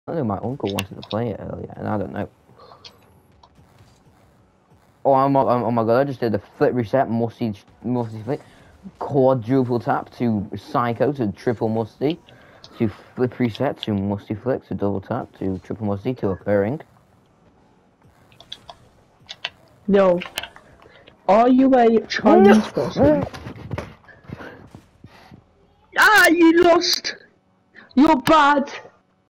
I know my uncle wanted to play it earlier, and I don't know. Oh my god! I just did a flip reset, musty flip, quadruple tap to psycho to triple musty, to flip reset to musty flip to double tap to triple musty to occurring. No. Are you a Chinese person? Ah, you lost! You're bad!